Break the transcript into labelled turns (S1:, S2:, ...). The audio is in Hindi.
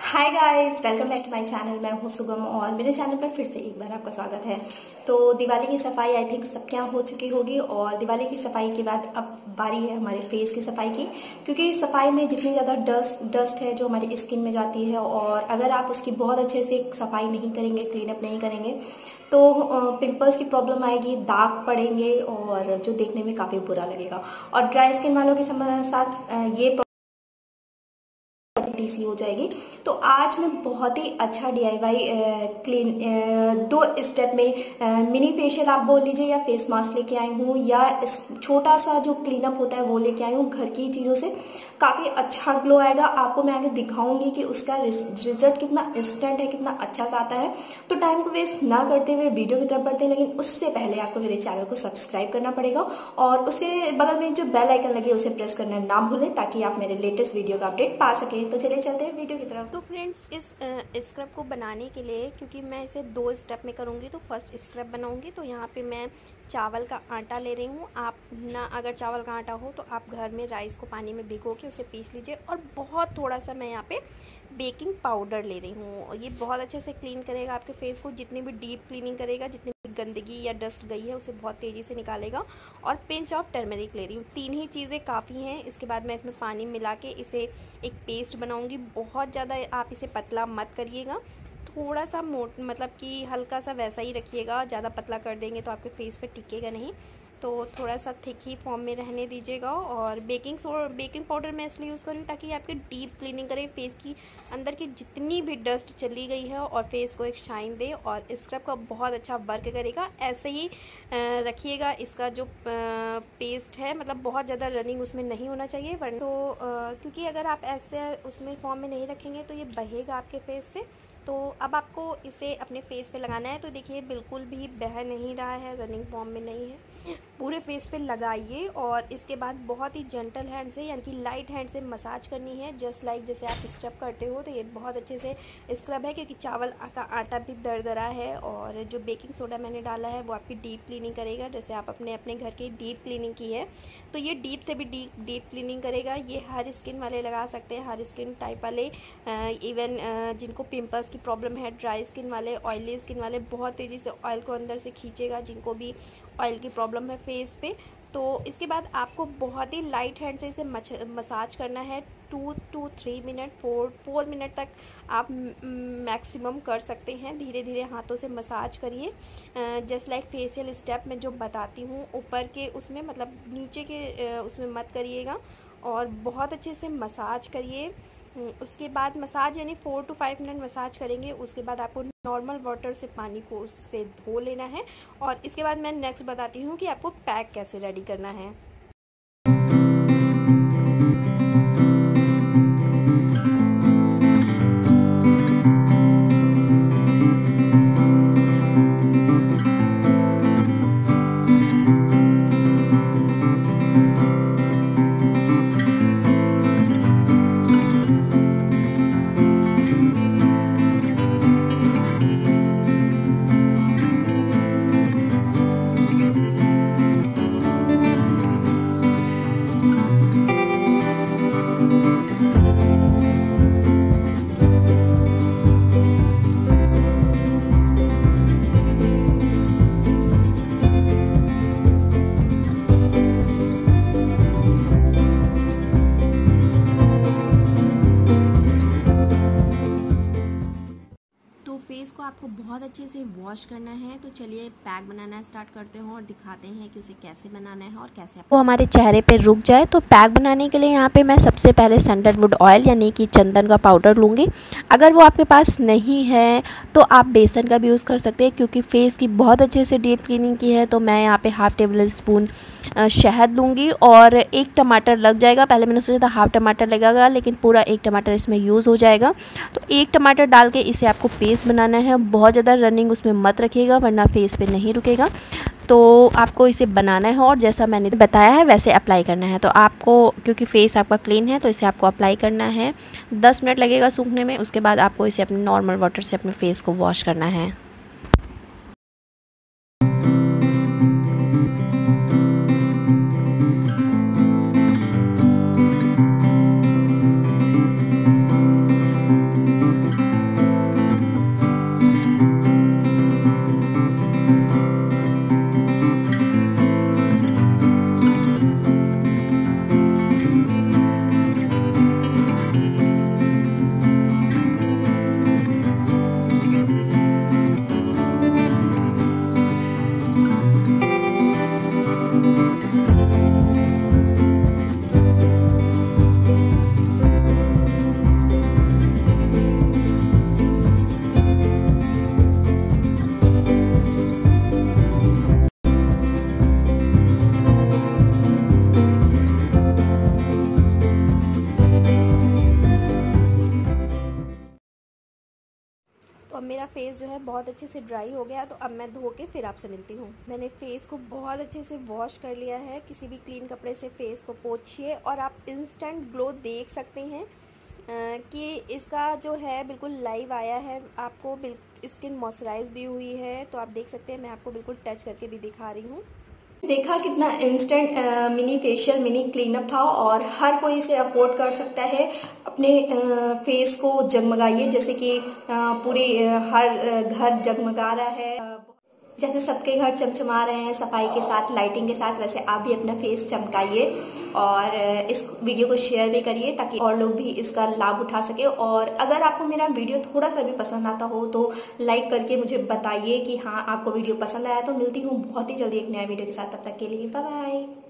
S1: Hi guys, welcome back to my channel. मैं हूँ शुभम और मेरे चैनल पर फिर से एक बार आपका स्वागत है। तो दिवाली की सफाई आई थिंक सबके यहाँ हो चुकी होगी और दिवाली की सफाई के बाद अब बारी है हमारे फेस की सफाई की, क्योंकि सफाई में जितनी ज़्यादा डस्ट है जो हमारी स्किन में जाती है और अगर आप उसकी बहुत अच्छे से सफाई नहीं करेंगे, क्लीन अप नहीं करेंगे तो पिंपल्स की प्रॉब्लम आएगी, दाग पड़ेंगे और जो देखने में काफ़ी बुरा लगेगा। और ड्राई स्किन वालों के साथ ये टीसी हो जाएगी। तो आज मैं बहुत ही अच्छा DIY क्लीन 2 स्टेप में मिनी फेशियल आप बोल लीजिए या फेस मास्क लेके आई हूँ या छोटा सा जो क्लीनअप होता है वो लेके आई हूँ। घर की चीज़ों से काफ़ी अच्छा ग्लो आएगा। आपको मैं आगे दिखाऊंगी कि उसका रिजल्ट कितना इंस्टेंट है, कितना अच्छा सा आता है। तो टाइम को वेस्ट ना करते हुए वीडियो की तरफ बढ़ते हैं, लेकिन उससे पहले आपको मेरे चैनल को सब्सक्राइब करना पड़ेगा और उसके बगल में जो बेल आइकन लगे उसे प्रेस करना ना भूलें ताकि आप मेरे लेटेस्ट वीडियो का अपडेट पा सकें। तो चलिए चलते हैं वीडियो की तरफ।
S2: तो फ्रेंड्स, इस स्क्रब को बनाने के लिए, क्योंकि मैं इसे 2 स्टेप में करूँगी, तो फर्स्ट स्क्रब बनाऊँगी। तो यहाँ पे मैं चावल का आटा ले रही हूँ। आप ना अगर चावल का आटा हो तो आप घर में राइस को पानी में भिगो के उसे पीस लीजिए। और बहुत थोड़ा सा मैं यहाँ पे बेकिंग पाउडर ले रही हूँ। ये बहुत अच्छे से क्लीन करेगा आपके फेस को, जितनी भी डीप क्लीनिंग करेगा, जितनी भी गंदगी या डस्ट गई है उसे बहुत तेज़ी से निकालेगा। और पिंच ऑफ टर्मरिक ले रही हूँ। 3 ही चीज़ें काफ़ी हैं। इसके बाद मैं इसमें पानी मिला के इसे एक पेस्ट बनाऊँगी। बहुत ज़्यादा आप इसे पतला मत करिएगा, थोड़ा सा मतलब कि हल्का सा वैसा ही रखिएगा। ज़्यादा पतला कर देंगे तो आपके फेस पे टिकेगा नहीं, तो थोड़ा सा थिक ही फॉर्म में रहने दीजिएगा। और बेकिंग पाउडर मैं इसलिए यूज़ कर रही हूँ ताकि आपकी डीप क्लीनिंग करे, फेस की अंदर की जितनी भी डस्ट चली गई है और फेस को एक शाइन दे। और स्क्रब का बहुत अच्छा वर्क करेगा। ऐसे ही रखिएगा। इसका जो पेस्ट है मतलब बहुत ज़्यादा रनिंग उसमें नहीं होना चाहिए, वरना तो क्योंकि अगर आप ऐसे उसमें फॉर्म में नहीं रखेंगे तो ये बहेगा आपके फेस से। तो अब आपको इसे अपने फेस पे लगाना है। तो देखिए बिल्कुल भी बह नहीं रहा है, रनिंग फॉर्म में नहीं है। पूरे फेस पे लगाइए और इसके बाद बहुत ही जेंटल हैंड से, यानी कि लाइट हैंड से मसाज करनी है, जस्ट लाइक जैसे आप स्क्रब करते हो। तो ये बहुत अच्छे से स्क्रब है, क्योंकि चावल का आटा भी दरदरा है और जो बेकिंग सोडा मैंने डाला है वो आपकी डीप क्लीनिंग करेगा। जैसे आप अपने घर की डीप क्लीनिंग की है तो ये डीप से भी डीप क्लीनिंग करेगा। ये हर स्किन वाले लगा सकते हैं, हर स्किन टाइप वाले, इवन जिनको पिंपल्स की प्रॉब्लम है, ड्राई स्किन वाले, ऑयली स्किन वाले, बहुत तेज़ी से ऑयल को अंदर से खींचेगा जिनको भी ऑयल की प्रॉब्लम है फेस पे। तो इसके बाद आपको बहुत ही लाइट हैंड से इसे मसाज करना है। 2 to 3 मिनट, 4 मिनट तक आप मैक्सिमम कर सकते हैं। धीरे धीरे हाथों से मसाज करिए, जस्ट लाइक फेशियल स्टेप में जो बताती हूँ। ऊपर के उसमें मतलब नीचे के उसमें मत करिएगा और बहुत अच्छे से मसाज करिए। उसके बाद मसाज यानी 4 to 5 मिनट मसाज करेंगे। उसके बाद आपको नॉर्मल वाटर से पानी को उससे धो लेना है। और इसके बाद मैं नेक्स्ट बताती हूँ कि आपको पैक कैसे रेडी करना है। फेस को आपको बहुत अच्छे से वॉश करना है। तो चलिए पैक बनाना स्टार्ट करते हैं और दिखाते हैं कि उसे कैसे बनाना है और कैसे वो हमारे चेहरे पे रुक जाए। तो पैक बनाने के लिए यहाँ पे मैं सबसे पहले सैंडलवुड ऑयल यानी कि चंदन का पाउडर लूँगी। अगर वो आपके पास नहीं है तो आप बेसन का भी यूज़ कर सकते हैं, क्योंकि फेस की बहुत अच्छे से डीप क्लीनिंग की है। तो मैं यहाँ पे हाफ़ टेबल स्पून शहद लूँगी और 1 टमाटर लग जाएगा। पहले मैंने सोचा था हाफ़ टमाटर लगेगा, लेकिन पूरा 1 टमाटर इसमें यूज़ हो जाएगा। तो 1 टमाटर डाल के इसे आपको पेस्ट बनाना है। बहुत ज़्यादा रनिंग उसमें मत रखिएगा वरना फेस पे नहीं रुकेगा। तो आपको इसे बनाना है और जैसा मैंने बताया है वैसे अप्लाई करना है। तो आपको, क्योंकि फेस आपका क्लीन है, तो इसे आपको अप्लाई करना है। 10 मिनट लगेगा सूखने में। उसके बाद आपको इसे अपने नॉर्मल वाटर से अपने फेस को वॉश करना है। अब मेरा फेस जो है बहुत अच्छे से ड्राई हो गया, तो अब मैं धो के फिर आपसे मिलती हूँ। मैंने फेस को बहुत अच्छे से वॉश कर लिया है। किसी भी क्लीन कपड़े से फेस को पोंछिए और आप इंस्टेंट ग्लो देख सकते हैं कि इसका जो है बिल्कुल लाइव आया है। आपको स्किन मॉइस्चराइज भी हुई है, तो आप देख सकते हैं। मैं आपको बिल्कुल टच करके भी दिखा रही हूँ।
S1: देखा कितना instant mini facial mini cleanup था और हर कोई इसे अफोर्ड कर सकता है। अपने फेस को जगमगाइए, जैसे कि पूरे हर घर जगमगा रहा है। जैसे सबके घर चमचमा रहे हैं सफाई के साथ, लाइटिंग के साथ, वैसे आप भी अपना फेस चमकाइए और इस वीडियो को शेयर भी करिए ताकि और लोग भी इसका लाभ उठा सके। और अगर आपको मेरा वीडियो थोड़ा सा भी पसंद आता हो तो लाइक करके मुझे बताइए कि हाँ आपको वीडियो पसंद आया। तो मिलती हूँ बहुत ही जल्दी एक नया वीडियो के साथ, तब तक के लिए बाय बाय।